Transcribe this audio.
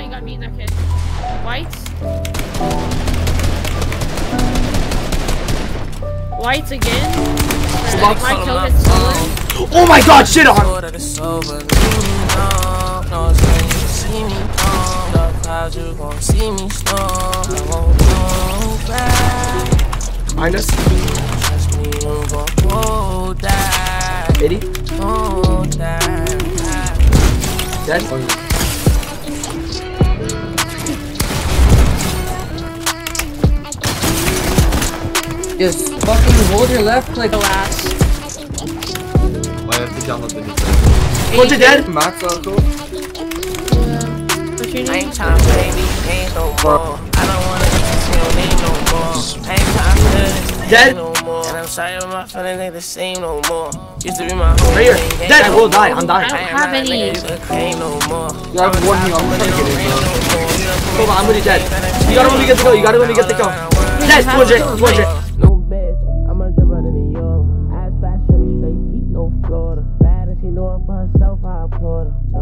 you got me in that kid. Whites. Whites again. My coat is stolen. Oh my god, shit on! Minus. 80. Dead. Just fucking hold your left click. Last. I have to download the new One's dead. Max Uncle. I ain't time for baby, ain't no more. I don't wanna need no more. I ain't time for Dead. no more. And I'm sorry, my feelings ain't the same no more. Used to be my home. Right here. Dead. I will die. I'm dying. I don't have any. Ain't no more. You have one here. I'm trying to get it, bro. Hold on, I'm really dead. You gotta let me get the go. You gotta let me get the go. Dead. 200. 200. No bitch, I'ma jump out in the yard. Ass fast, shorty straight, heat no Florida. Bad and she know it for herself, I applaud her.